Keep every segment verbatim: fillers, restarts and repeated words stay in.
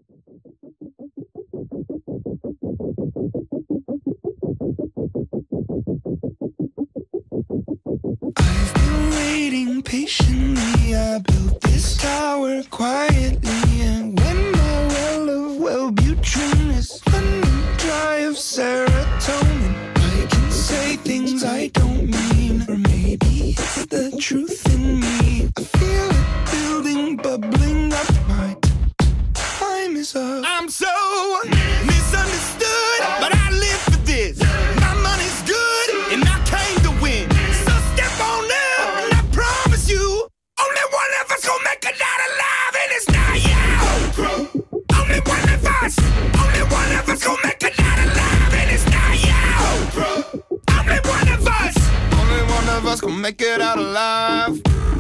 I've been waiting patiently. I built this tower quietly, and when my well of Wellbutrin is running dry of serotonin, I can say things I don't mean, or maybe it's the truth in me. I feel it building, bubbling up. My time is up. I'm so misunderstood, but I live for this. My money's good, and I came to win. So step on up, and I promise you, only one of us gon' make it out alive, and it's not you. Only one of us, only one of us gon' make it out alive, and it's not you. Only one of us, only one of us gon' make it out alive.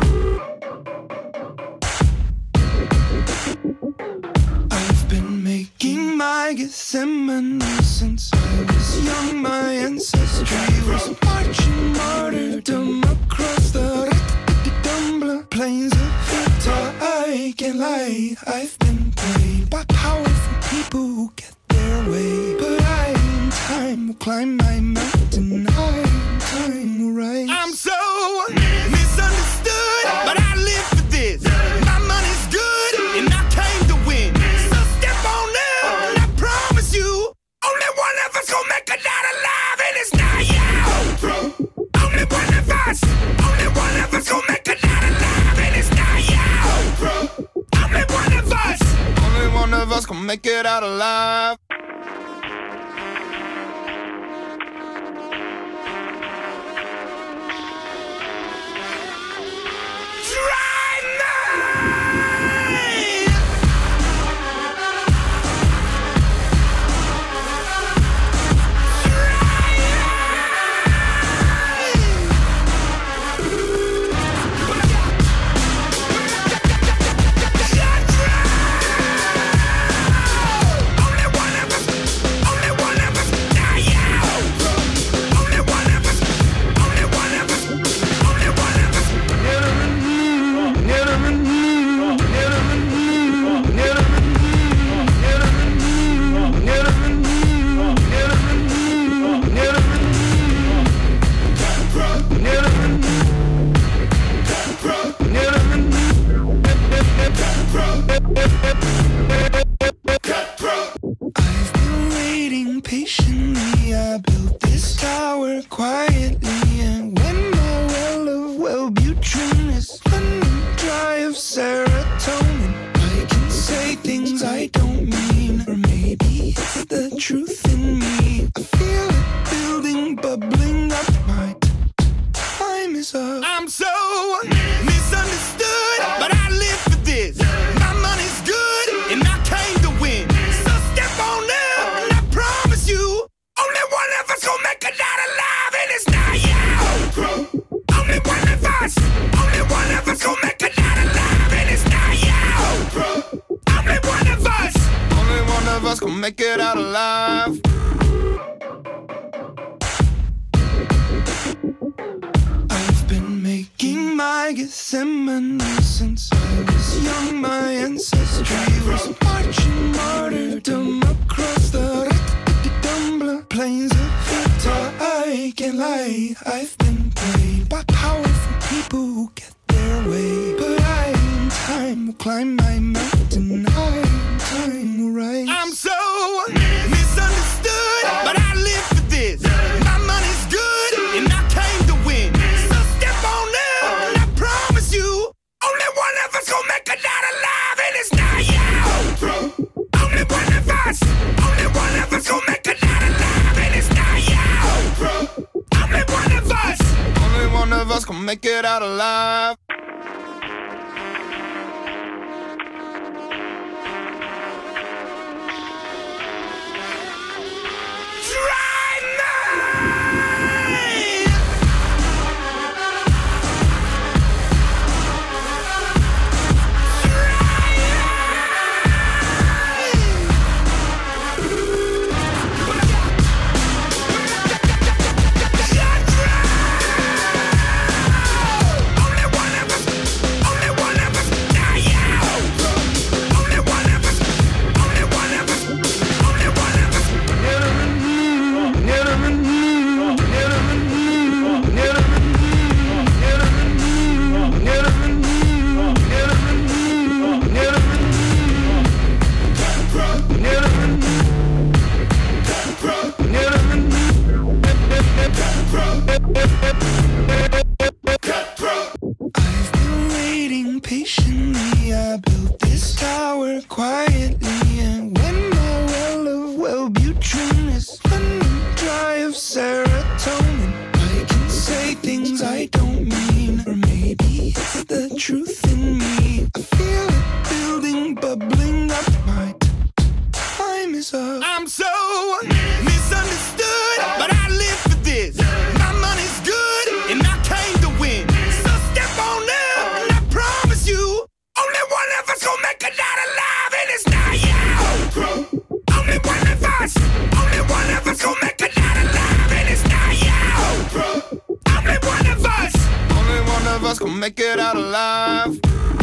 I've been making my Gethsemane since I was young. My ancestry was marching martyrdom across the Radadadadumbla plains of Utah. I can't lie, I've been played by powerful people who get their way, but I in time will climb my mountain. I in time will rise. I'm so misunderstood, but I live for this. My money's good, and I came to win. So step on up, and I promise you, only one of us gon' make it out alive, and it's not you. Only one of us, only one of us gon' make it out alive, and it's not you. Only one of us, only one of us gon' make it out alive. I've been waiting patiently. I built this tower quietly, and when my well of Wellbutrin is running dry of serotonin, I can say things I don't mean, or maybe it's the truth in me. I feel it building, bubbling up. My time is up. I'm so misunderstood, but I live for this. My money's good, and I came to win. So step on up, and I promise you, only one of us gon' make it out alive, and it's not you. Only one of us, only one of us gon' make it out alive, and it's not you. Only one of us, only one of us gon' make it out alive. I've been making my Gethsemane since I was young. My ancestry was marching martyrdom across the Radadadadumbla plains of Utah. I can't lie, I've been played by powerful people who get their way, but I in time will climb my mountain. I in time will rise. I'm so misunderstood, but I live for this. My money's good, and I came to win. So step on up, and I promise you, only one of us gon' make it out alive, and it's not you. Only one of us, only one of us gon' make it out alive, and it's not you. Only one of us, only one of us gon' make it out alive. Only one tower quietly, and when my well of Wellbutrin is running dry of serotonin, I can say things I don't mean, or maybe it's the truth in me. I feel it building, bubbling up. My time is up. I'm so misunderstood, but I live for this. My money's good, and I came to win. So step on up, and I promise you, only one of us gon' make it out alive, and it's not you. Only one of us, only one of us gon' make it out alive, and it's not you. Only one of us, only one of us gon' make it out alive.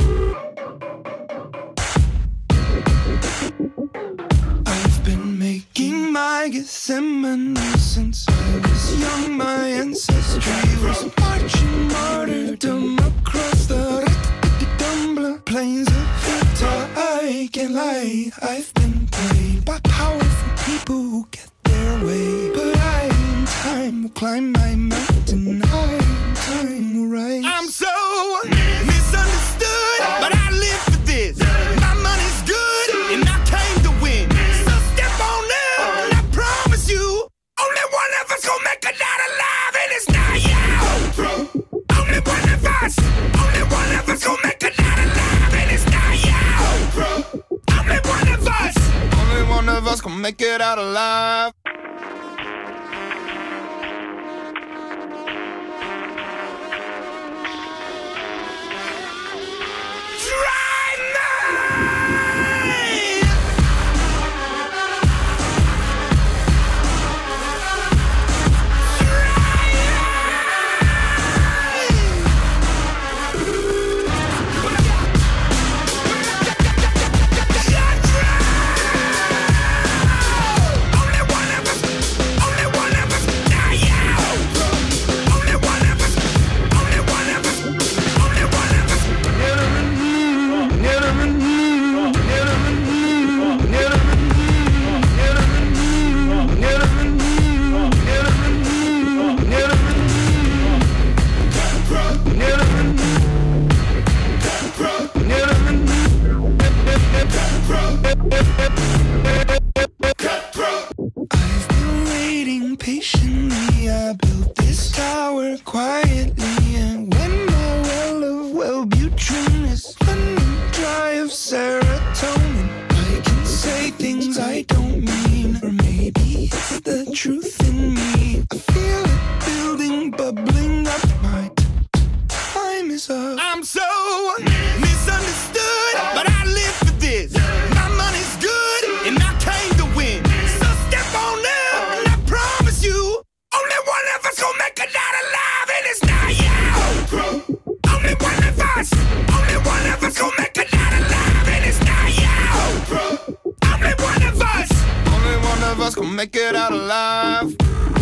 I've been making my Gethsemane since I was young. My ancestry was marching martyrdom across the Radadadadumbla plains of Utah. I can't lie, I've been played by powerful people who get their way, but I in time will climb my mountain. I in time will rise. I'm so misunderstood, but I live for this. My money's good, and I came to win. So step on up, and I promise you, only one of us gon' make it out alive, and it's not you. Only one of us, only one of us gon' make it out alive, and it's not you. Only one of us, only one of us gon' make it out alive. I've been waiting patiently. I built this tower quietly, and when my well of Wellbutrin is running dry of serotonin, I can say things I don't mean, or maybe it's the truth in me. I feel it building, bubbling up. My time is up. I'm so misunderstood, but I live for this. My money's good, and I came to win. So step on up, and I promise you, only one of us gon' make it out alive, and it's not you. Only one of us, only one of us gon' make it out alive, and it's not you. Only one of us, only one of us gon' make it out alive.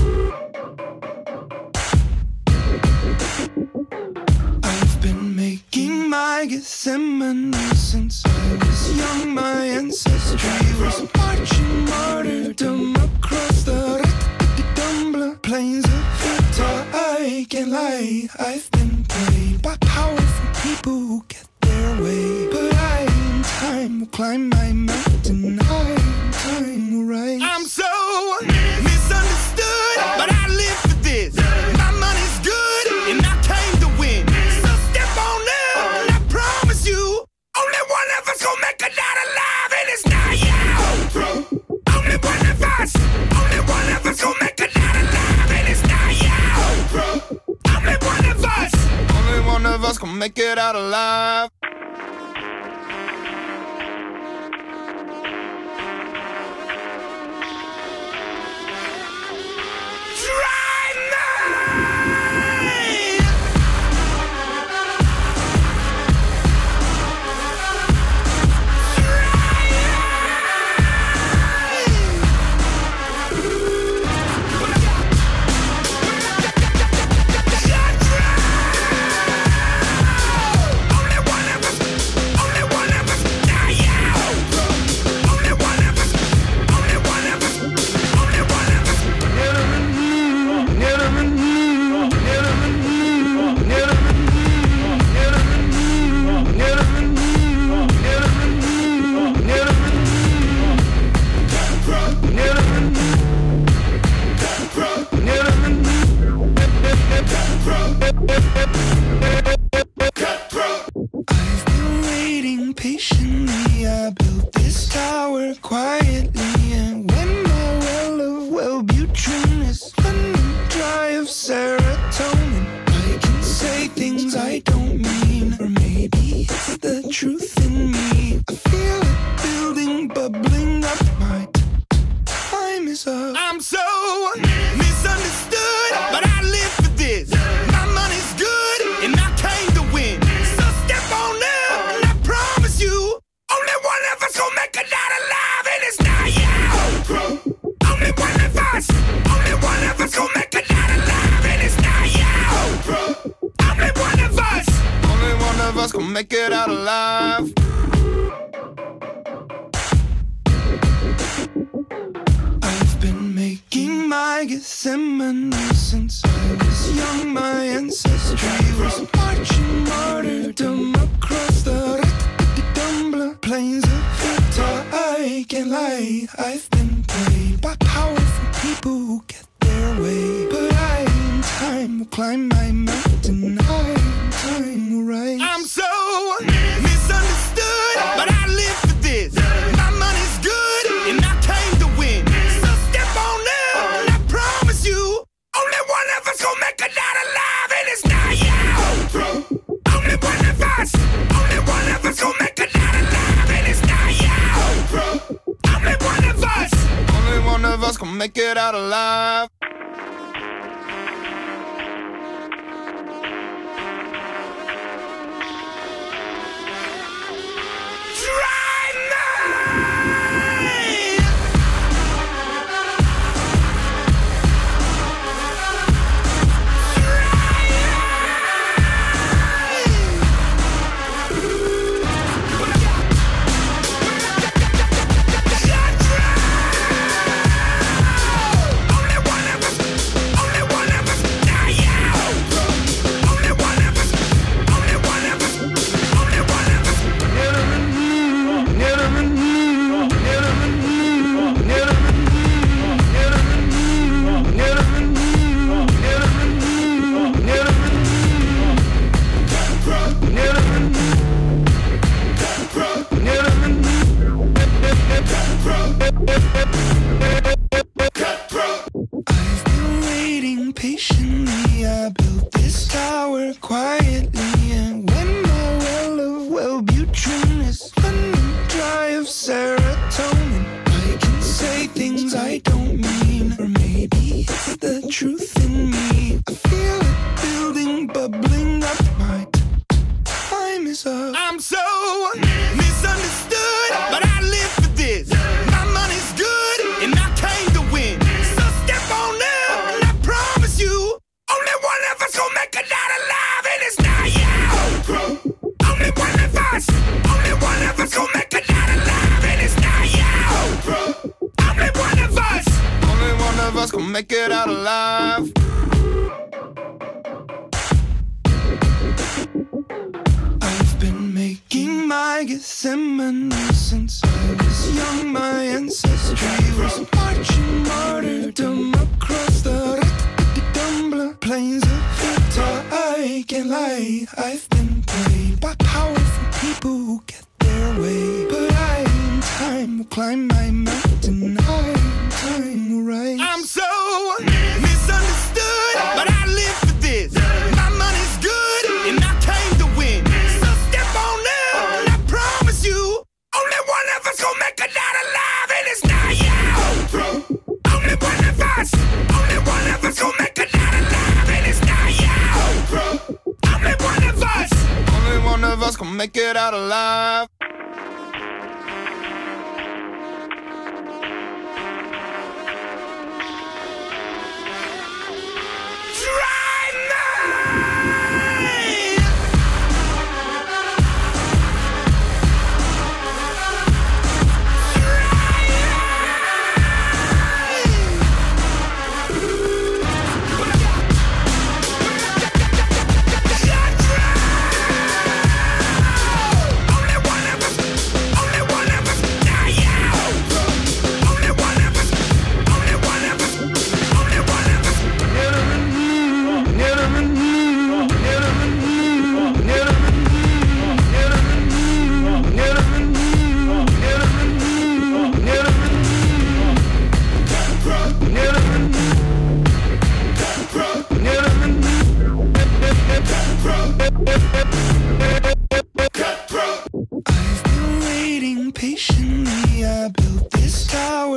I've been making my Gethsemane since I was young. My ancestry was marching martyrdom across the Radadadadumbla plains of Utah. I can't lie, I've been played by powerful people who get their way, but I in time will climb my mountain. I in time will rise. I'm so misunderstood, but I live for this. My money's good, and I came to win. So step on up, and I promise you, only one of us gon' make it out alive, and it's not you. Only one of us, only one of us gon' make it out alive, and it's not you. Only one of us, only one of us gon' make it out alive. Only one of tower quietly, and when my well of Wellbutrin is running dry of serotonin, I can say things I don't mean, or maybe it's the truth in me. I feel it building, bubbling up. My time is up. I'm so misunderstood, but I live for this. My money's good, and I came to win. So step on up, and I promise you, only one of us gon' make it out alive, and it's not you. Only one of us, only one of us gon' make it out alive, and it's not you. Only one of us, only one of us gon' make it out alive. I've been making my Gethsemane since I was young. My ancestry was marching martyrdom across the Radadadadumbla plains of Utah. I can't lie, I've been played by powerful people who get their way, but I in time will climb my mountain. I in time will rise. I'm so misunderstood, but I live for this. My money's good, and I came to win. So step on up, and I promise you, only one of us gon' make it out alive, and it's not you. Only one of us, only one of us gon' make it out alive, and it's not you. Only one of us, only one of us gon' make it out alive. I've been waiting patiently. I built this tower quietly, and when my well of Wellbutrin is running dry of serotonin, I can say things I don't mean, or maybe it's the truth in me. I feel it building, bubbling up. My time is up. I'm so misunderstood, but I live for this. My money's good, and I came to win. So step on up, and I promise you, only one of us gon' make it out alive, and it's not you. Only one of us, only one of us gon' make it out alive, and it's not you. Only one of us, only one of us gon' make it out alive. I've been making my Gethsemane since I was young. My ancestry was marching martyrdom across the Radadadadumbla plains of Utah. I can't lie, I've been played by powerful people who get their way, but I in time will climb my mountain. I in time will rise. I'm so misunderstood, but I live for this. My money's good, and I came to win. So step on up, and I promise you, only one of us gon' make it out alive, and it's not you. Only one of us, only one of us gon' make it out alive, and it's not you. Only one of us, only one of us gon' make it out alive. Only one of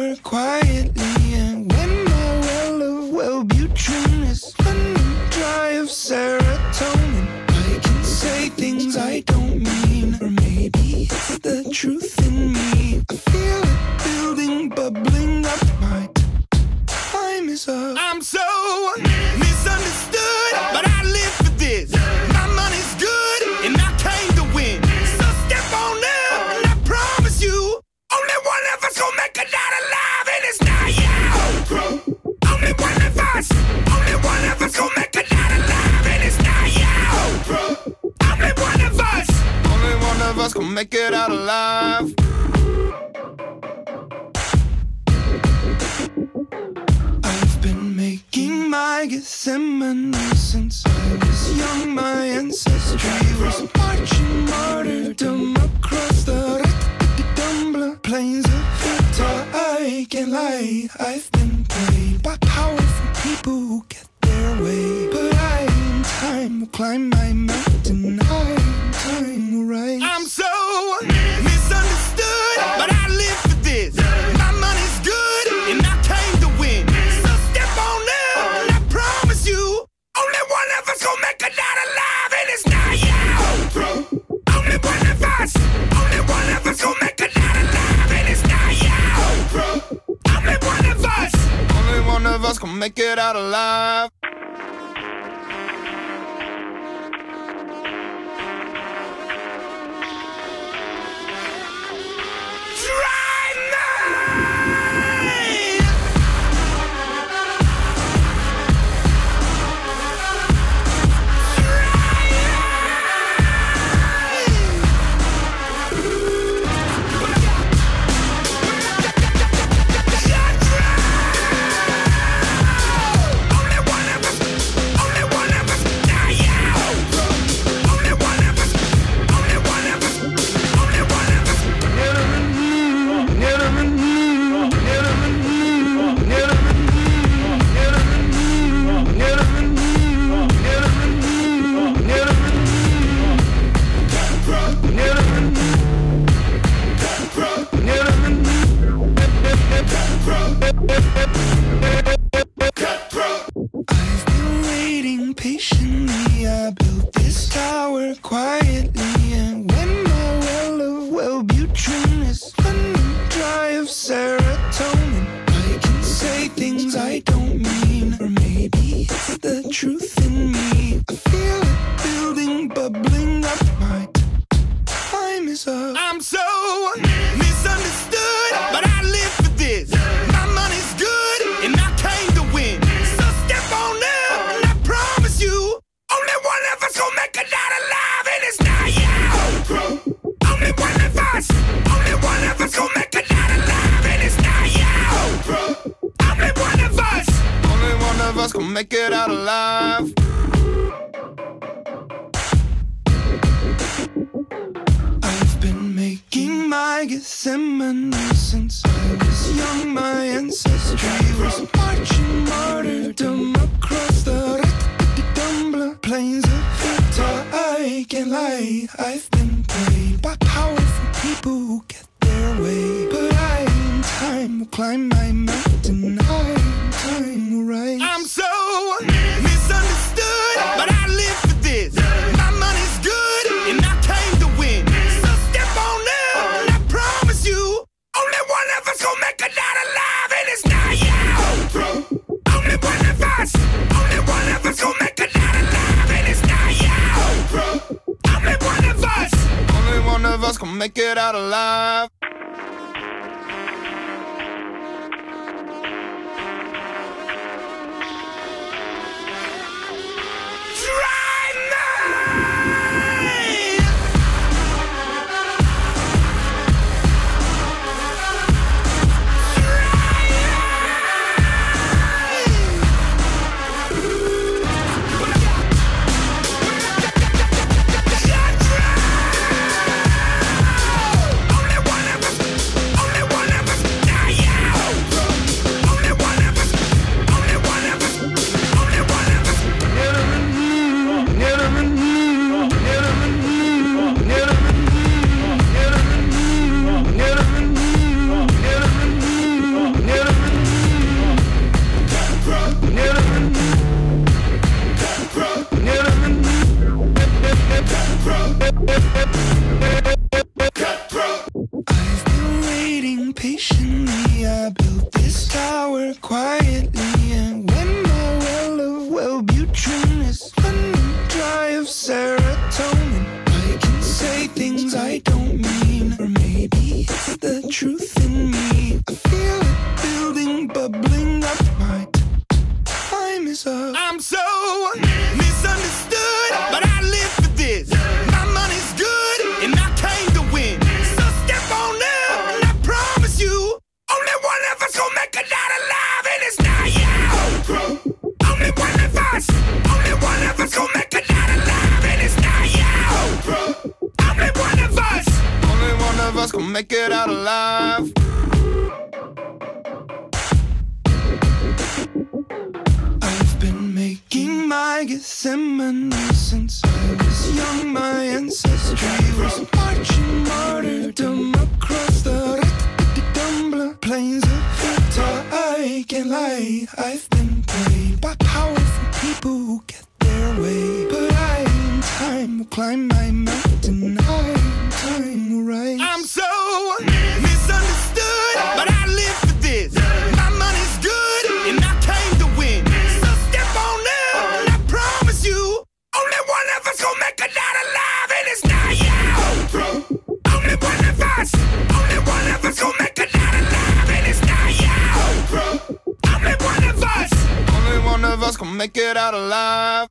tower quietly, and when my well of Wellbutrin is running dry of serotonin, I can say things I don't mean, or maybe it's the truth in me. I feel it building, bubbling up. My time is up. I'm so misunderstood, but I live for this. My money's good, and I came to win. So step on up, and I promise you, only one of us gon' make it out alive, and it's not you. Only one of us, only one of us gon' make it out alive, and it's not you. Only one of us, only one of us gon' make it out alive. Making my Gethsemane since I was young. My ancestry was marching martyrdom across the Radadadadumbla plains of Cutthroat. I can't lie, I've been played by powerful people who get their way, but I in time will climb my mountain. I in time will rise. I'm so misunderstood, but I live for this. My money's good, and I came to win. Only one of us gon' make it out alive, and it's not you. Only one of us, only one of us gon' make it out alive, and it's not you. Only one of us, only one of us gon' make it out alive. I've been waiting patiently. I built this tower quietly, and when my well of Wellbutrin is running dry of serotonin, I can say things I don't mean, or maybe it's the truth in me. I feel it building, bubbling up. My time is up. I'm so misunderstood, but I live for this. My money's good, and I came to win. So step on up, and I promise you, only one of us gon' make it out alive, and it's not you. Only one of us, only one of us gon' make it out alive, and it's not you. Only one of us, only one of us gon' make it out alive. I've been making my Gethsemane since I was young. My ancestry was marching martyrdom across the Radadadadumbla plains of Cutthroat. I can't lie, I've been played by powerful people who get their way, but I in time will climb my mountain. I in time will rise. I'm so misunderstood, but I live for this. My money's good, and I came to win. So step on up, and I promise you, only one of us gon' make it out alive, and it's not you. Only one of us, only one of us gon' make it out alive, and it's not you. Only one of us, only one of us gon' make it out alive. Only one of patiently. I built this tower quietly, and when my well of Wellbutrin is running dry of serotonin, I can say things I don't mean, or maybe it's the truth in me. I feel it building, bubbling up. My time is up. I'm so misunderstood, but I live for this. My money's good, and I came to win. So step on up, and I promise you, only one of us gon' make it out alive, and it's not you. Only one of us, only one of us gon' make it out alive, and it's not you. Only one of us, only one of us gon' make it out alive. I've been making my Gethsemane since I was young. My ancestry was marching martyrdom across the Radadadadumbla plains of Utah. I can't lie, I've been played by powerful people who get their way, but I in time will climb my mountain. I in time will rise. I'm so misunderstood, but I live for this. My money's good, and I came to win. So step on up, and I promise you, only one of us gon' make it out alive, and it's not you. Only one of us, only one of us gon' make it out alive, and it's not you. Only one of us, only one of us gon' make it out alive.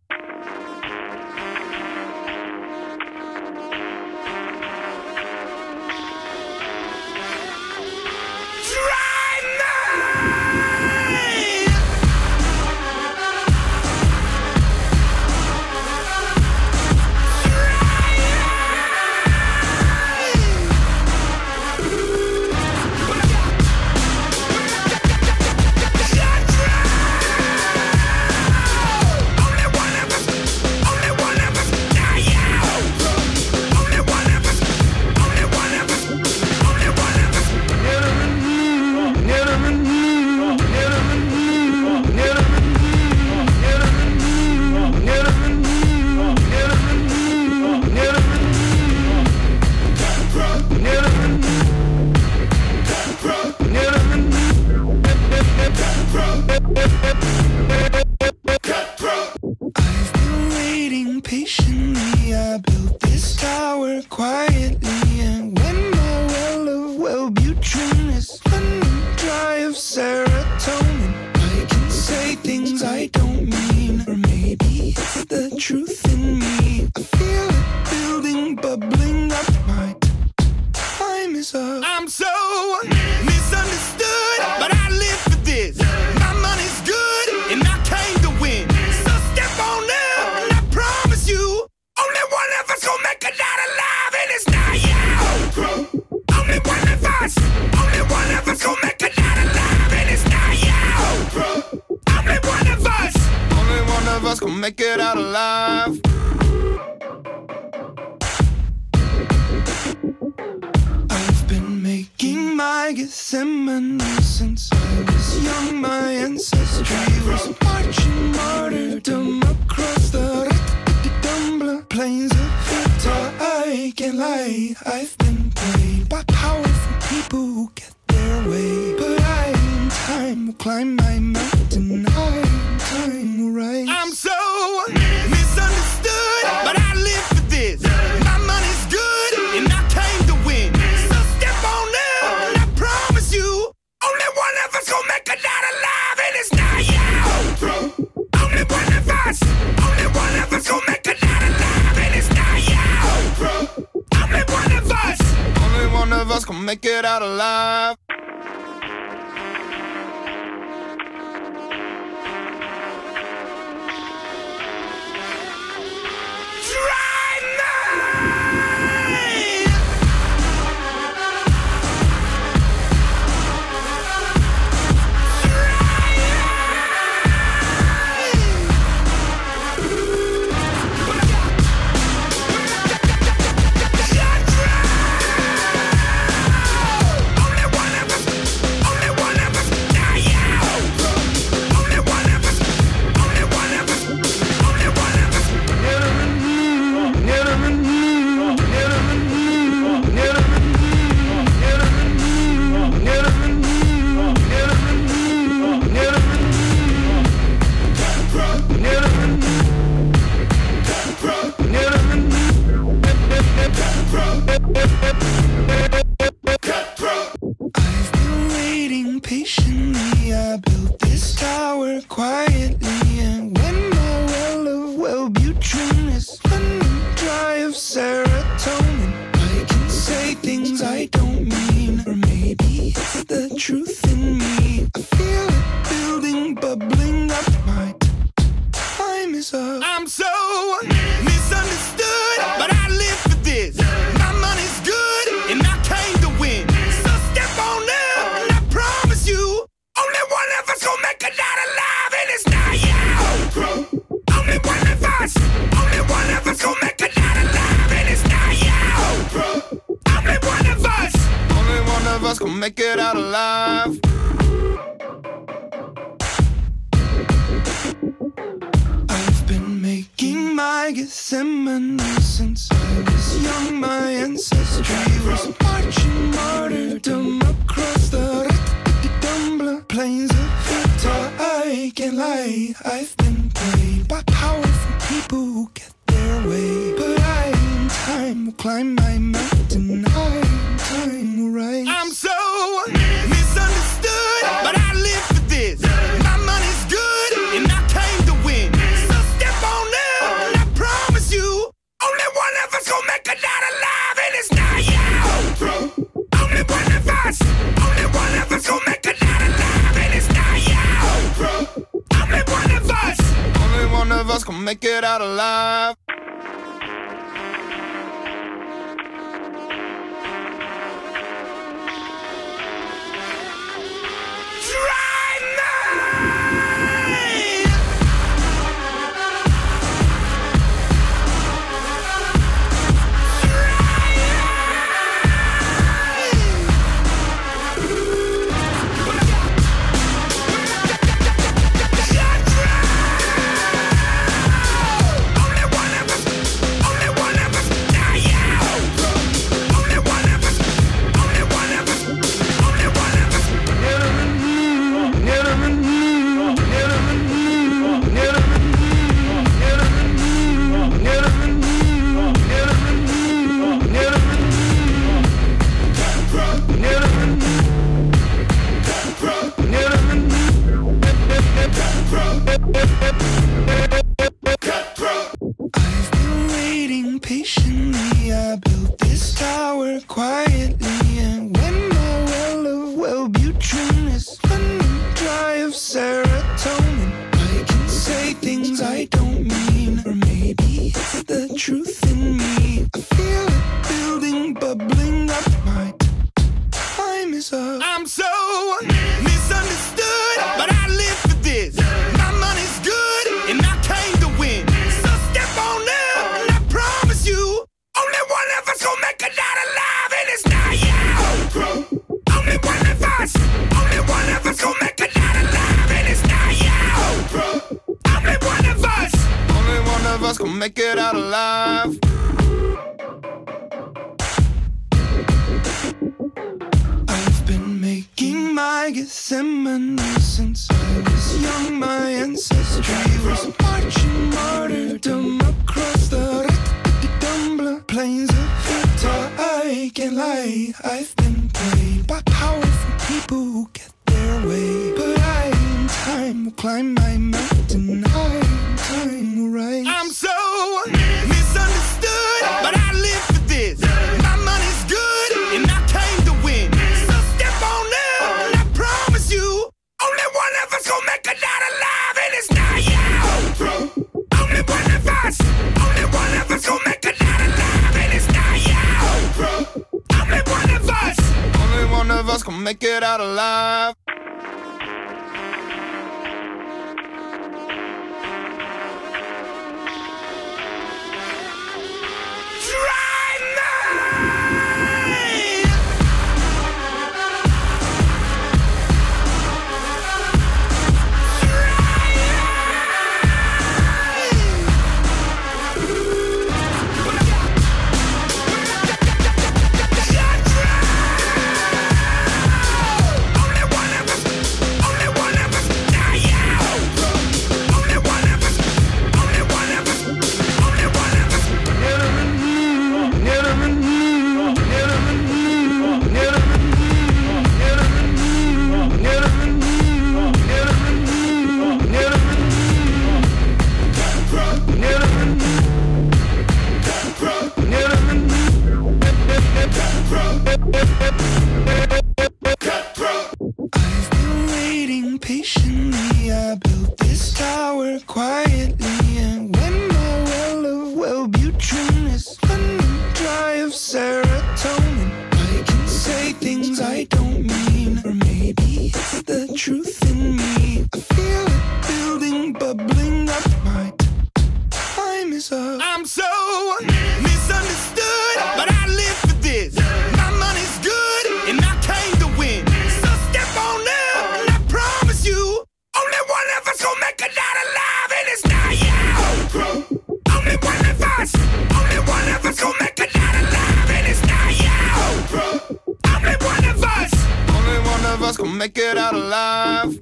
I've been waiting patiently. I built this tower quietly, and when my well of Wellbutrin is running dry of serotonin, I can say things I don't mean, or maybe it's the truth in me. I feel it building, bubbling up. My time is up. I'm so misunderstood, but I live for this. My money's good, and I came to win. So step on up, and I promise you, only one of us gon' make it out alive, and it's not you. Only one of us, only one of us gon' make it out alive, and it's not you. Only one of us, only one of us gon' make it out alive. I've been making my Gethsemane since I was young. My ancestry was marching martyrdom across the Radadadadumbla plains of Utah. I can't lie, I've been played by powerful people who get their way, but I in time will climb my mountain. I in time will rise. I'm so misunderstood, but I live for this. My money's good, and I came to win. So step on up, and I promise you, only one of us gon' make it out alive, and it's not you. Only one of us, only one of us gon' make it out alive, and it's not you. Only one of us, only one of us gon' make it out alive. Only one of patiently. I built this tower quietly, and when my well of Wellbutrin is running dry of serotonin, I can say things I don't mean, or maybe it's the truth in me. I feel it building, bubbling up. My time is up. I'm so misunderstood, but I live for this. My money's good, and I came to win. So step on up, and I promise you, only one of us gon' make it out alive, and it's not you. Only one of us, only one of us gon' make it out alive, and it's not you. Only one of us, only one of us gon' make it out alive. I've been making my Gethsemane since I was young. My ancestry was marching martyrdom across the Radadadadumbla plains of Utah. I can't lie, I've been played by powerful people who get their way, but I in time will climb my mountain. I in time will rise. I'm so misunderstood, but I live for this. My money's good, and I came to win. So step on up, and I promise you, only one of us gon' make it out alive, and it's not you. Only one of us, only one of us gon' make it out alive, and it's not you. Only one of us, only one of us gon' make it out alive. I've been waiting patiently. I built this tower quietly, and when my well of Wellbutrin is running dry of serotonin, I can say things I don't mean, or maybe it's the truth in me. I feel it building, bubbling up. My time is up. I'm so misunderstood, but I live for this. My money's good, and I came to win. So step on up, and I promise you, only one of us gon' make it out alive, and it's not you. Only one of us, only one of us gon' make it out alive, and it's not you. Only one of us, only one of us gon' make it out alive. I've been making my Gethsemane since I was young. My ancestry was marching martyrdom across the Radadadadumbla plains of Utah. I can't lie, I've been played by powerful people who get their way, but I in time will climb my mountain. I in time will rise. I'm so misunderstood, but I live for this. My money's good, and I came to win. So step on up, and I promise you, only one of us gon' make it out alive, and it's not you. Only one of us, only one of us gon' make it out alive, and it's not you. Only one of us, only one of us gon' make it out alive. Only one patiently. I built this tower quietly, and when my well of Wellbutrin is running dry of serotonin, I can say things I don't mean, or maybe it's the truth in me. I feel it building, bubbling up. My time is up. I'm so misunderstood, but I live for this. My money's good, and I came to win. So step on up, and I promise you, only one of us gon' make it out alive, and it's not you. Only one of us, only one of us gon' make it out alive, and it's not you. Only one of us, only one of us gon' make it out alive.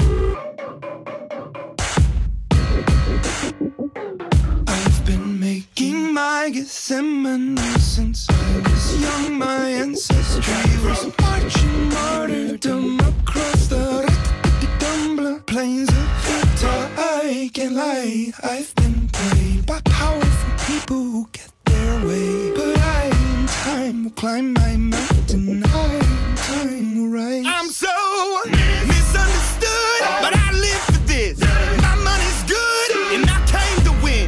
Making my Gethsemane since I was young. My ancestry was marching martyrdom across the Radadadadumbla plains of Utah. I can't lie, I've been played by powerful people who get their way, but I in time will climb my mountain. I in time will rise. I'm so misunderstood, but I live for this. My money's good, and I came to win.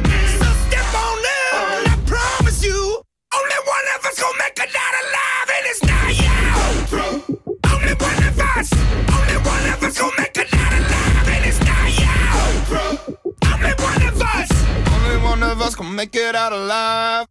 Only one of us gon' make it out alive, and it's not you. Only one of us, only one of us gon' make it out alive, and it's not you. Only one of us, only one of us gon' make it out alive.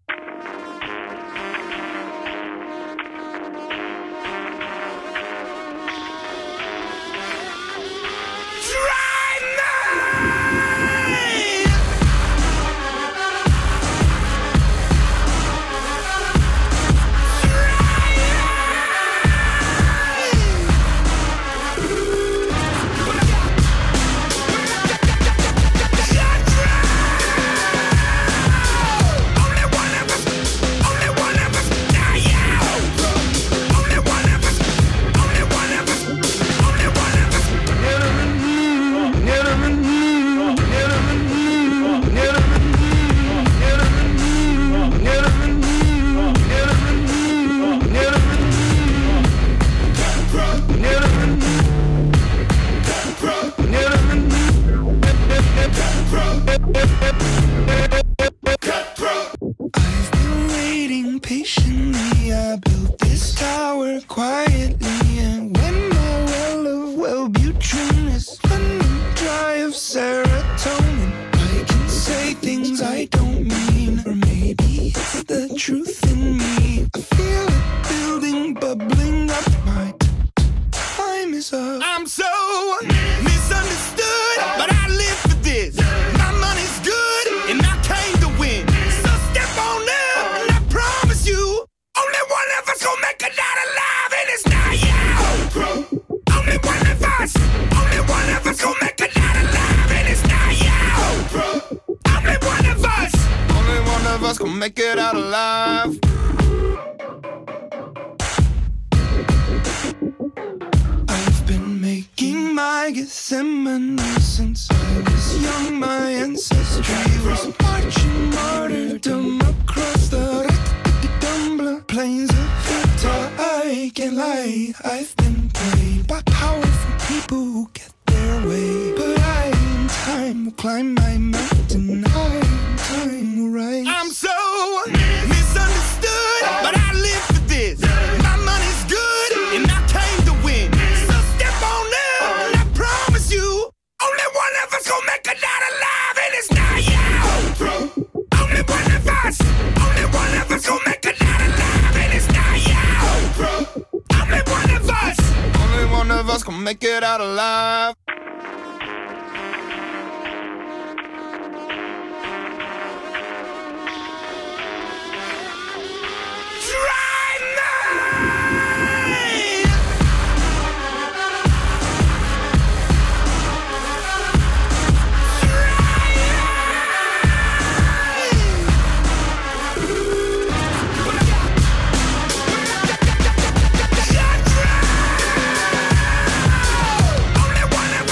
I've been waiting patiently. I built this tower quietly, and when my well of Wellbutrin is running dry of serotonin, I can say things I don't mean, or maybe it's the truth in me. I feel it building, bubbling up. My time is up. I'm so misunderstood, but I live for this. My money's good, and I came to win. So step on up, and I promise you, only one of us gon' make it out alive, and it's not you. Only one of us, only one of us gon' make it out alive, and it's not you. Only one of us, only one of us gon' make it out alive. I've been making my Gethsemane since I was young. My ancestry was marching martyrdom across the Radadadadumbla plains of Utah. I can't lie, I've been played by powerful people who get their way, but I in time will climb my mountain. I in time will rise. I'm so misunderstood, but I live for this. My money's good, and I came to win. So step on up, and I promise you, only one of us gon' make it out alive, and it's not you. Only one of us, only one of us gon' make it out alive, and it's not you. Only one of us, only one of us gon' make it out alive. Only one of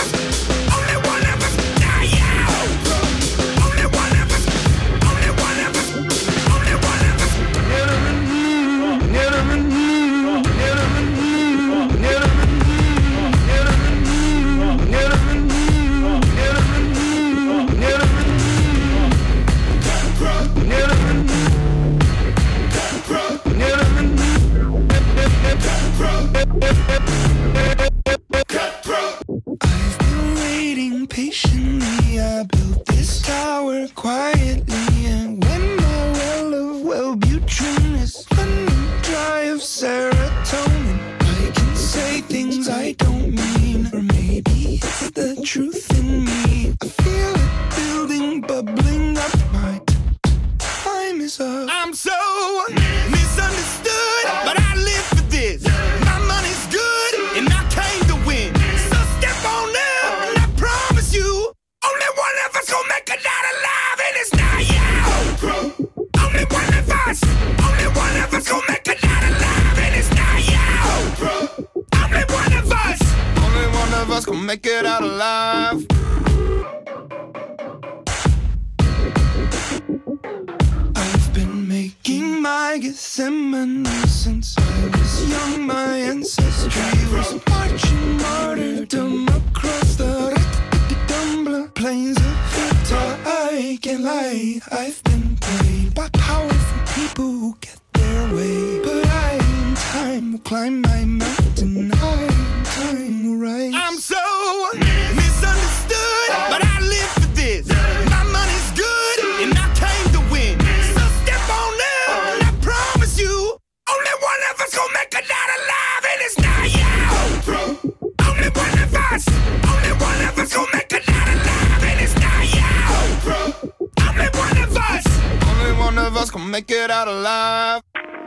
truth in me. I feel it building, bubbling up. My time is up. I'm so misunderstood, but I live for this. My money's good, and I came to win. So step on up, and I promise you, only one of us gon' make it out alive, and it's not you. Only one of us, only one of us gon' make it out alive, and it's not you. Only one of us, only one of us gon' make it out alive. I've been making my Gethsemane since I was young. My ancestry was marching martyrdom across the Radadadadumbla plains of Utah. I can't lie, I've been played by powerful people who get their way. But I, in time, will climb my mountain. I, in time, will rise. I'm so misunderstood, but I live for this. My money's good, and I came to win. So step on up, and I promise you, only one of us gon' make it out alive, and it's not you. Only one of us, only one of us gon' make it out alive, and it's not you. Only one of us, only one of us gon' make it out alive.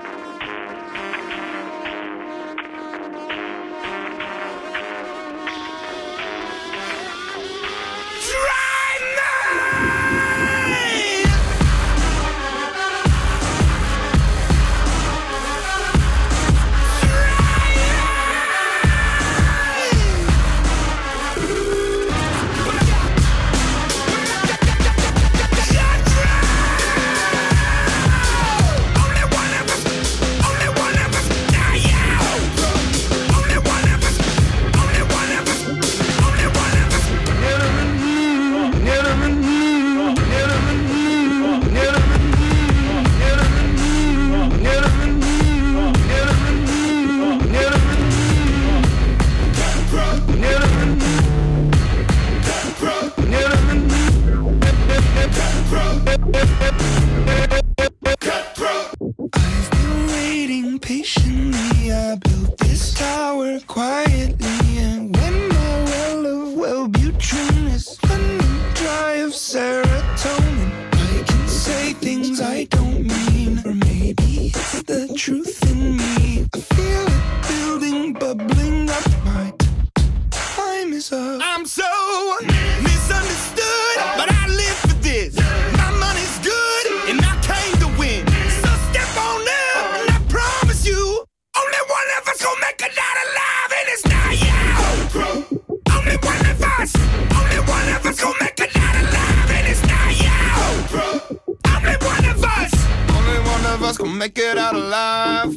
I've been waiting patiently. I built this tower quietly, and when my well of Wellbutrin is running dry of serotonin, I can say things I don't mean, or maybe it's the truth in me. I feel it building, bubbling up. My time is up. I'm so misunderstood, but I live for this. My money's good, and I came to win. So step on up, and I promise you, only one of us gon' make it out alive, and it's not you. Only one of us, only one of us gon' make it out alive, and it's not you. Only one of us, only one of us gon' make it out alive.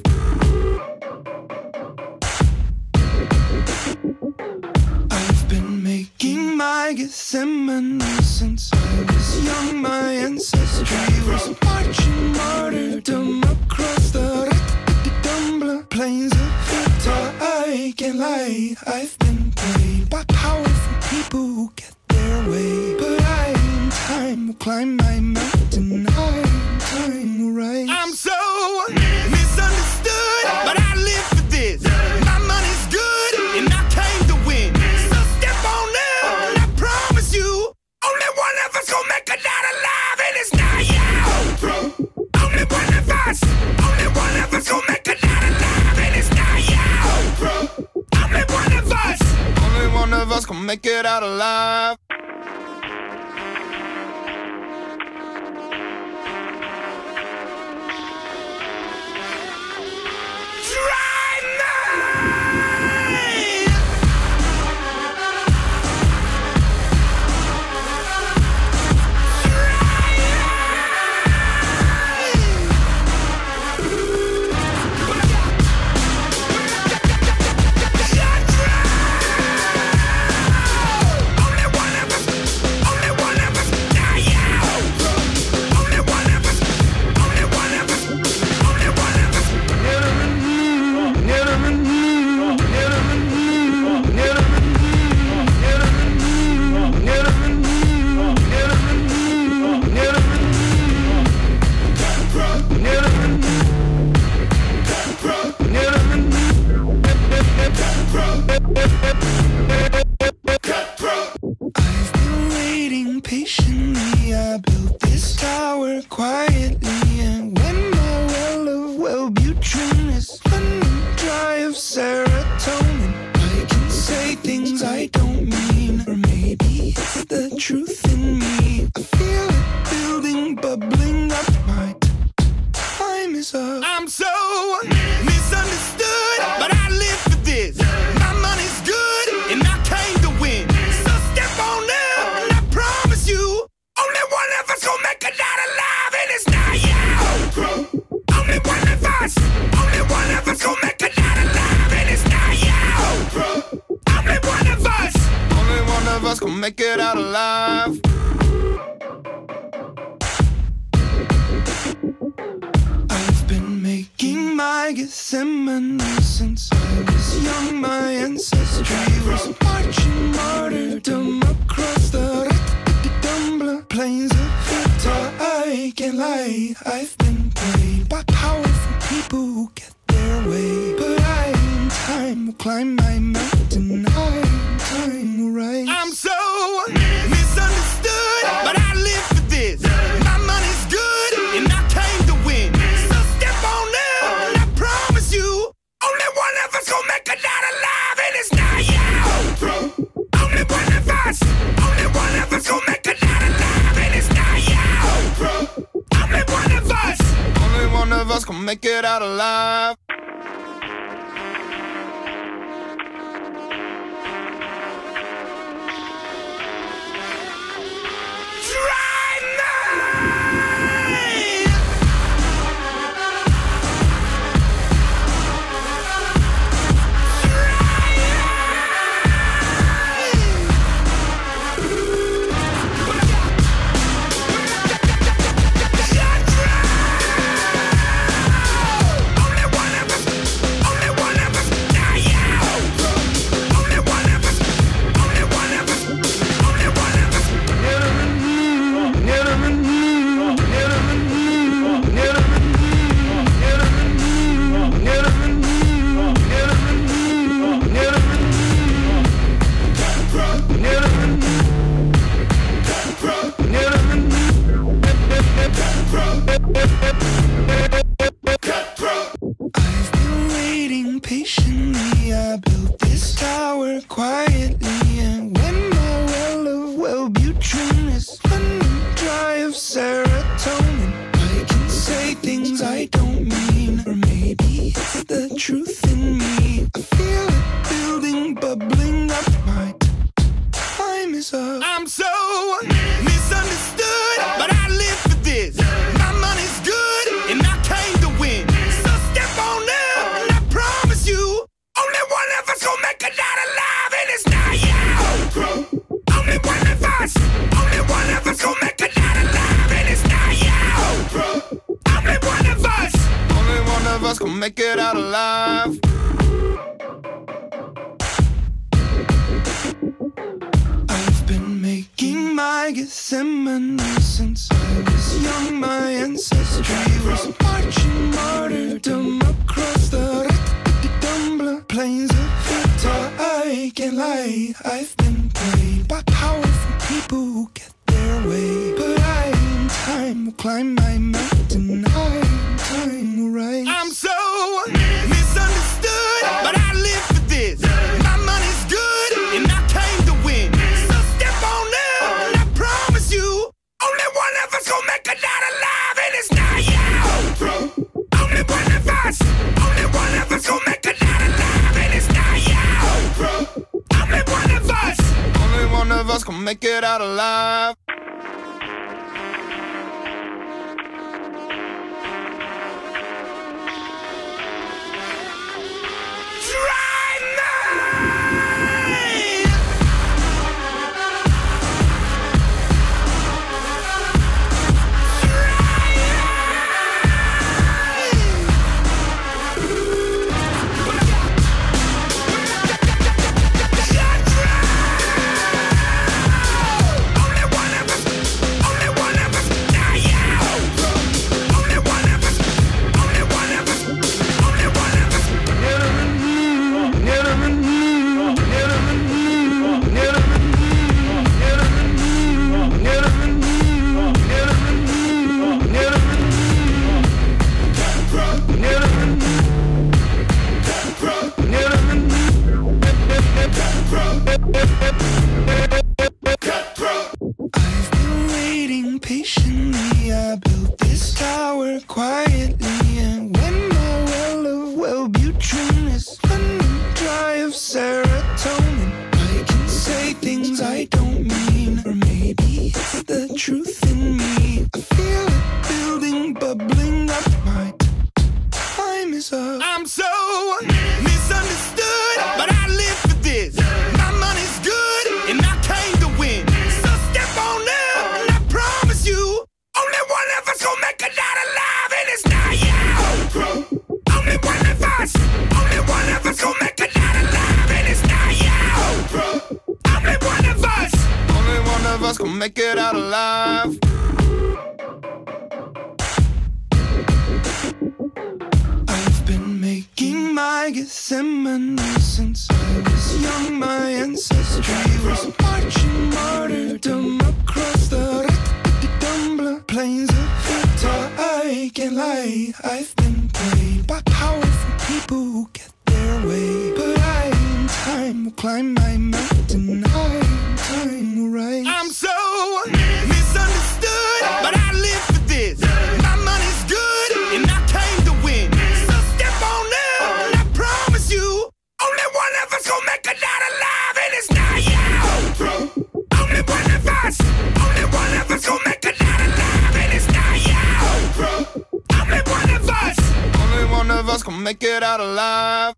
I've been making my Gethsemane since I was young. My ancestry was marching martyrdom across the Radadadadumbla plains of Utah. I can't lie, I've been played by powerful people who get their way. But I, in time, will climb my mountain. I, in time, will rise. I'm so misunderstood, but I live for this. My money's good, and I came to win. So step on up, and I promise you, only one of us gon' make it out alive, and it's not you. Only one of us, only one of us gon' make it out alive, and it's not you. Only one of us, only one of us gon' make it out alive. Cutthroat. quietly, and when my well of Wellbutrin is running dry of serotonin, I can say things I don't mean, or maybe it's the truth in me. I feel it building, bubbling up. My time is up. I'm so misunderstood, but I live for this. My money's good, and I came to win. So step on up, and I promise you, only one of us gon' make it out alive, and it's not you. Only one of us, only one of us gon' make it out alive, and it's not you. Only one of us, only one of us gon' make it out alive. I've been making my Gethsemane since I was young. My ancestry was marching martyrdom across the Radadadadumbla plains of Utah. I can't lie, I've been played by powerful people who get their way, but I in time will climb my mountain. I in time will rise. I'm so misunderstood, but I live for this. My money's good, and I came to win. So step on up, and I promise you, only one of us gon' make it out alive, and it's not you. Only one of us, only one of us gon' make it out alive, and it's not you. Only one of us, only one of us gon' make it out alive. I've been waiting patiently. I built this tower quietly, and when my well of Wellbutrin is running dry of serotonin, I can say things I don't mean, or maybe it's the truth in me. I feel it building, bubbling up. My time is up. I'm so misunderstood, but I live for this. My money's good, and I came to win. So step on up, and I promise you, only one of us gon' make it out alive, and it's not you. Only one of us, only one of us gon' make it out alive, and it's not you. Only one of us, only one of us gon' make it out alive. I've been making my Gethsemane since I was young. My ancestry was marching martyrdom across the Radadadadumbla plains of Utah. I can't lie, I've been played by powerful people who get their way, but I in time will climb my mountain. I in time will rise. I'm so misunderstood, but I live for this. My money's good, and I came to win. So step on up, and I promise you, only one of us gon' make it out alive, and it's not you. Only one of us, only one of us gon' make it out alive, and it's not you. Only one of us, only one of us gon' make it out alive. Only one of Cutthroat. I've been waiting patiently. I built this tower quietly, and when my well of Wellbutrin is running dry of serotonin, I can say things I don't mean, or maybe it's the truth in me. I feel it building, bubbling up. My time is up. I'm so misunderstood, but I live for this. My money's good, and I came to win. So step on up, and I promise you, only one of us gon' make it out alive, and it's not you. Only one of us, only one of us gon' make it out alive, and it's not you. Only one of us, only one of us gon' make it out alive. I've been making my Gethsemane since I was young. My ancestry was marching martyrdom across the Radadadadumbla plains of Utah. I can't lie, I've been played by powerful people who get their way, but I in time will climb my mountain. I in time will rise. I'm so misunderstood, but I live for this. My money's good, and I came to win. So step on up, and I promise you, only one of us gon' make it out alive, and it's not you. Only one of us, only one of us gon' make it out alive, and it's not you. Only one of us, only one of us gon' make it out alive.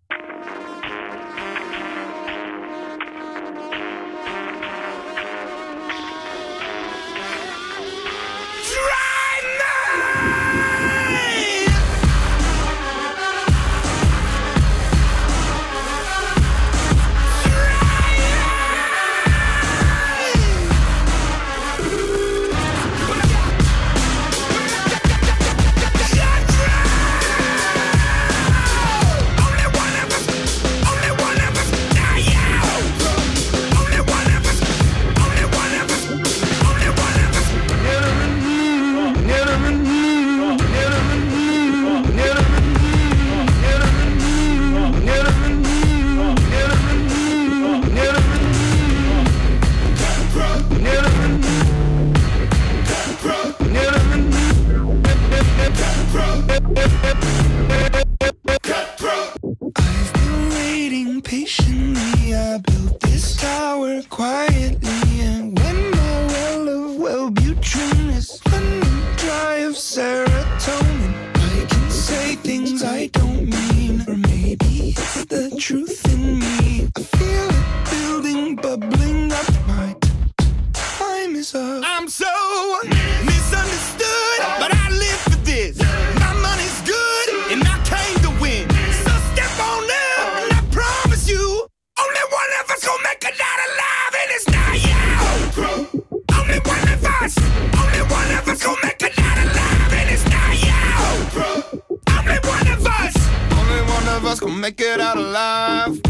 I've been waiting patiently. I built this tower quietly, and when my well of Wellbutrin is running dry of serotonin, I can say things I don't mean, or maybe it's the truth in me. I feel it building, bubbling up. My time is up. I'm so misunderstood, but I live for this. My money's good, and I came to win. So step on up, and I promise you, only one of us gon' make it out alive, and it's not you. Only one of us, only one of us gon' make it out alive, and it's not you. Only one of us, only one of us gon' make it out alive.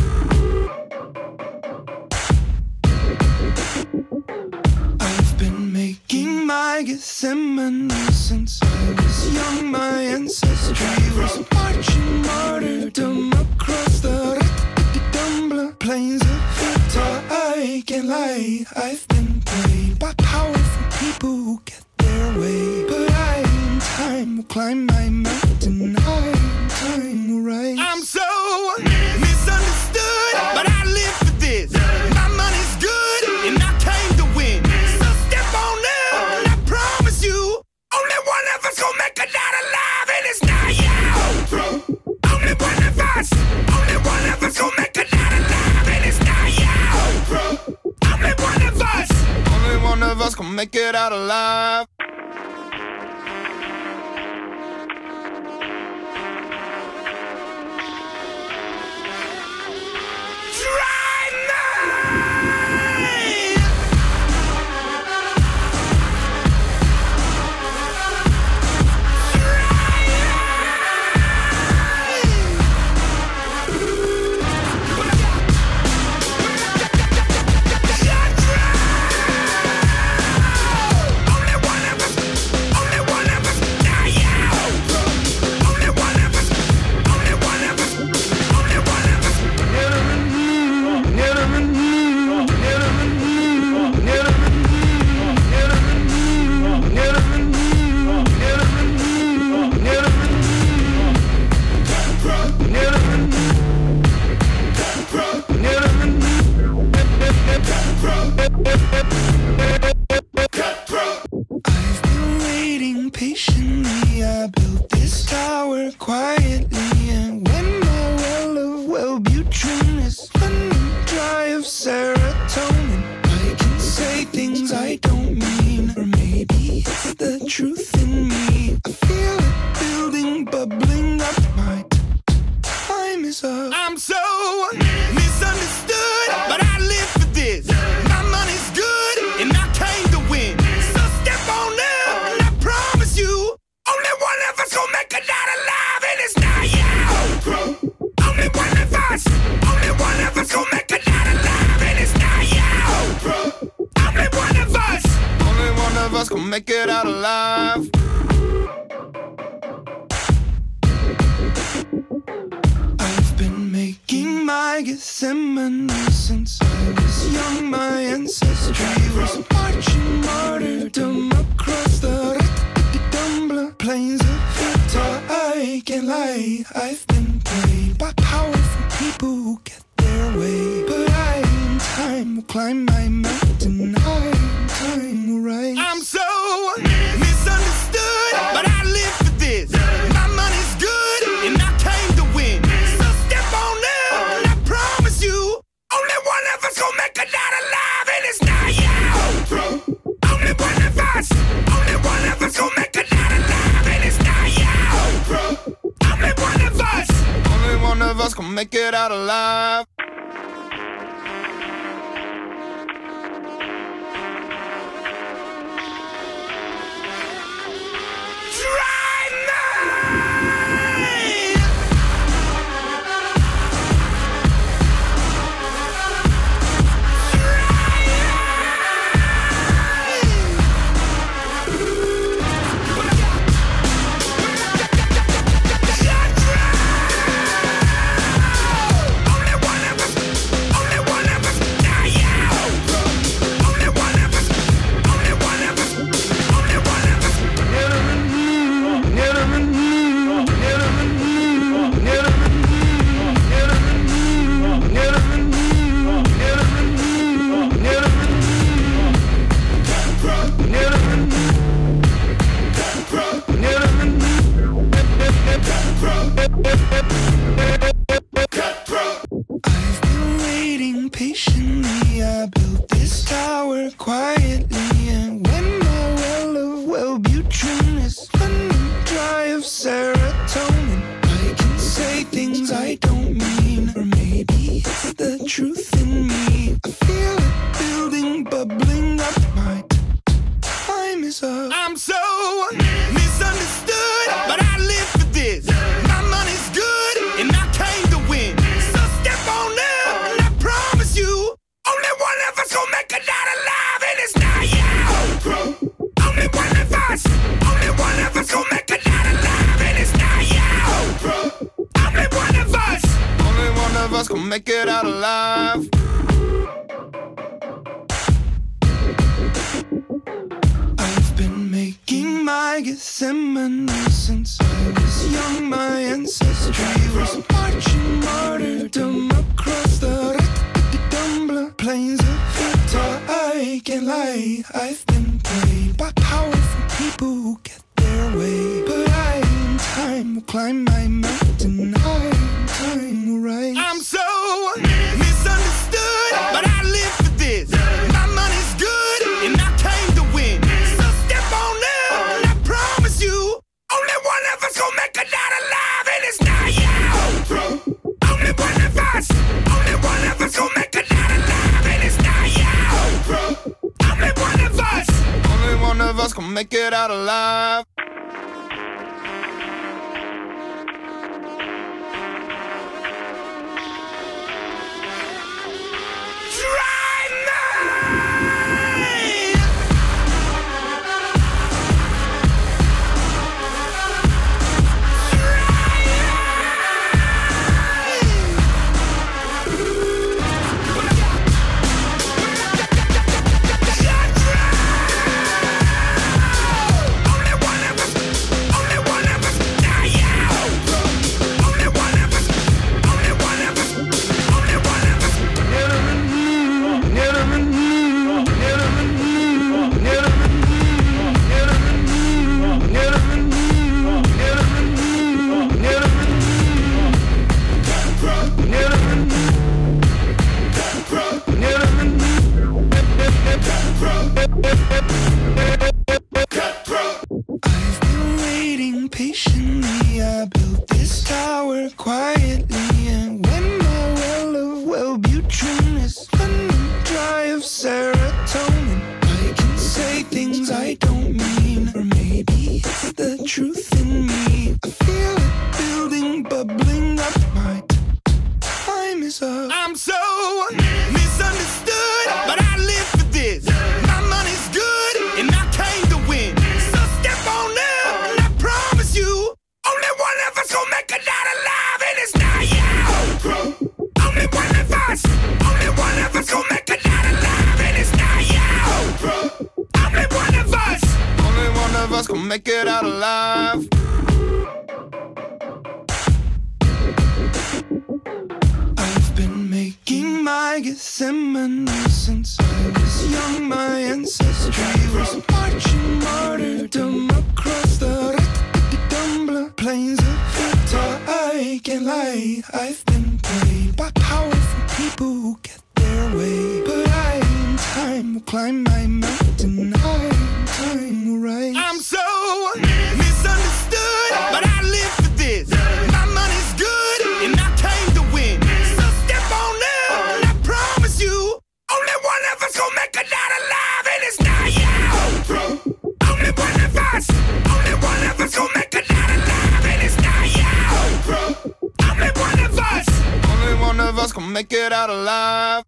I've been making my Gethsemane since I was young. My ancestry was marching martyrdom across the Radadadadumbla plains of Utah. I can't lie, I've been played by powerful people who get their way, but I in time will climb my mountain. I in time will rise. I'm so misunderstood, but I live for this. My money's good, and I came to win. So step on up, and I promise you, only one of us gon' make it out alive, and it's not you. Only one of us, only one of us gon' make it out alive, and it's not you. Only one of us, only one of us gon' make it out alive. Only one of truth in me. I feel it building, bubbling up. My time is up. I'm so misunderstood, but I live for this. My money's good, and I came to win. So step on up, and I promise you, only one of us gon' make it out alive, and it's not you. Only one of us, only one of us gon' make it out alive, and it's not you. Only one of us, only one of us gon' make it out alive. I've been making my Gethsemane since I was young. My ancestry was marching martyrdom across the Radadadadumbla plains of Utah. I can't lie, I've been played by powerful people who get their way. But I, in time, will climb my mountain high. In time will rise. I'm so misunderstood, but I live for this. My money's good, and I came to win. So step on up, and I promise you, only one of us gon' make it out alive, and it's not you. Only one of us, only one of us gon' make it out alive, and it's not you. Only one of us, only one of us gon' make it out alive. I've been waiting patiently. I built this tower quietly, and when my well of Wellbutrin is running dry of serotonin, I can say things I don't mean, or maybe it's the truth in me. I feel it building, bubbling up. My time is up. I'm so misunderstood, but I live for this. My money's good, and I came to win. So step on up, and I promise you, only one of us gon' make it out alive, and it's not you. Only one of us, only one of us gon' make it out alive, and it's not you. Only one of us, only one of us gon' make it out alive. I've been making my Gethsemane since I was young. My ancestry was marching martyrdom across the Radadadadumbla plains of Utah. I can't lie, I've been played by powerful people who get their way. But I, in time, will climb my mountain high. In time will rise. I'm so misunderstood, but I live for this. My money's good, and I came to win. So step on up, and I promise you, only one of us gon' make it out alive, and it's not you. Only one of us, only one of us gon' make it out alive, and it's not you. Only one of us, only one of us gon' make it out alive. Cutthroat. truth in me. I feel it building, bubbling up. My time is up. I'm so misunderstood, but I live for this. My money's good, and I came to win. So step on up, and I promise you, only one of us gon' make it out alive, and it's not you. Only one of us, only one of us gon' make it out alive, and it's not you. Only one of us, only one of us gon' make it out alive. I've been making my Gethsemane since I was young. My ancestry was marching martyrdom across the Radadadadumbla plains of Utah. I can't lie, I've been played by powerful people who get their way. But I, in time, will climb my mountain. I, in time, will rise. I'm so misunderstood, but I live for this. My money's good, and I came to win. So step on up, and I promise you, only one of us gon' make it out alive, and it's not you. Only one of us, only one of us gon' make it out alive, and it's not you. Only one of us, only one of us gon' make it out alive.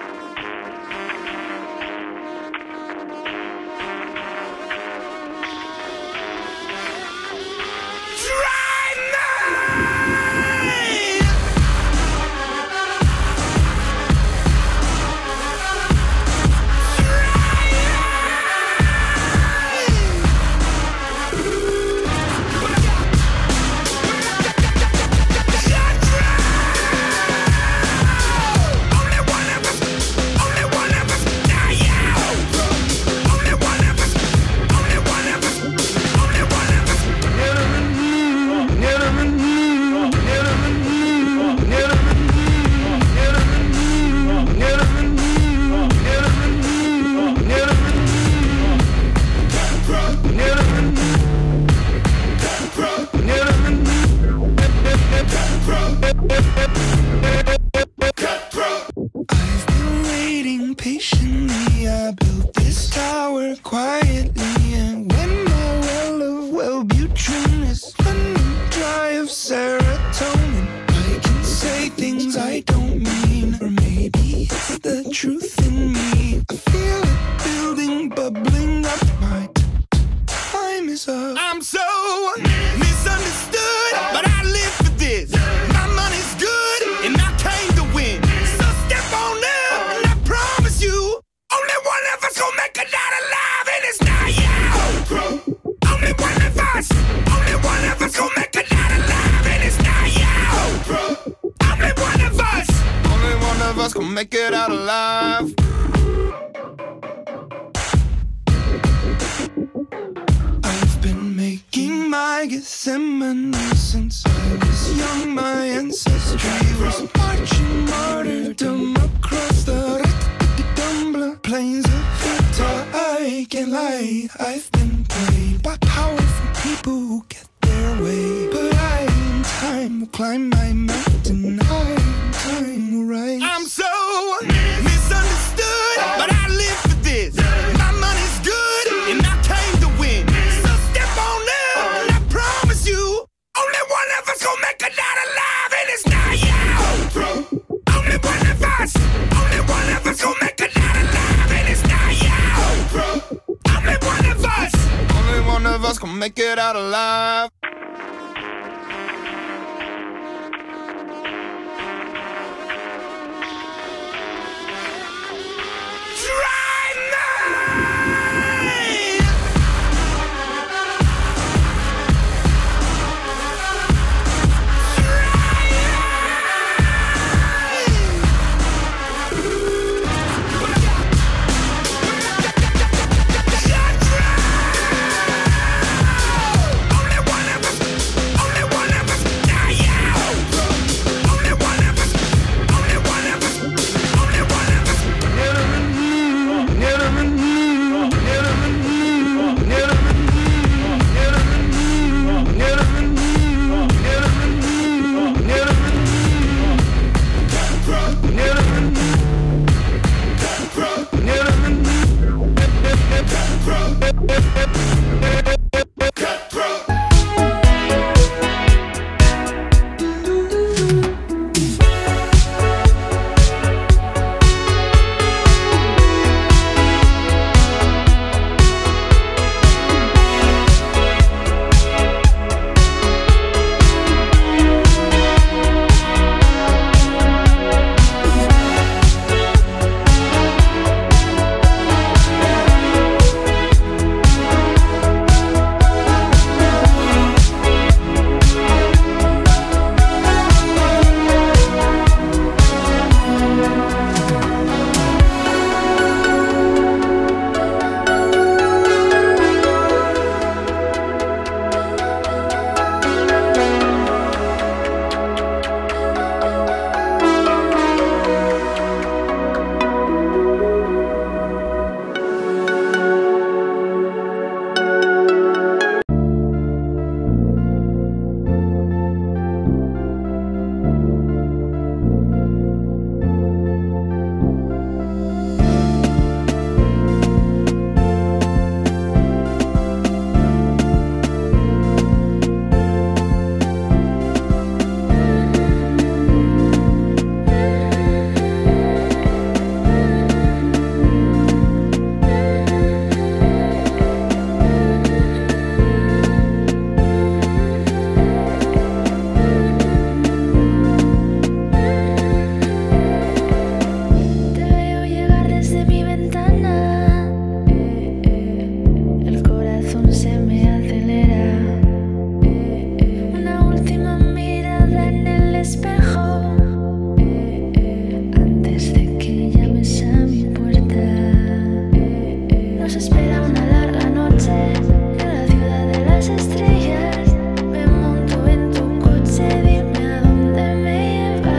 I've been waiting patiently. I built this tower quietly, and when my well of Wellbutrin is running dry of serotonin, I can say things I don't mean, or maybe it's the truth in me. I feel it building, bubbling up. My time is up. I'm so misunderstood, but I live for this. My money's good, and I came to win. So step on up, and I promise you, only one of us gon' make it out alive, and it's not you. Only one of us, only one of us gon' make it out alive, and it's not you. Only one of us, only one of us gon' make it out alive. I've been making my Gethsemane since I was young. My ancestry was marching martyrdom across the Radadadadumbla plains of Utah. I can't lie, I've been played by powerful people who get their way. But I, in time, will climb my mountain. I, in time, will rise. I'm so misunderstood, but I live for this. My money's good, and I came to win. So step on up, and I promise you, only one of us gon' make it out alive, and it's not you. Only one of us, only one of us gon' make it out alive, and it's not you. Only one of us, only one of us gon' make it out alive. Only one ancestry.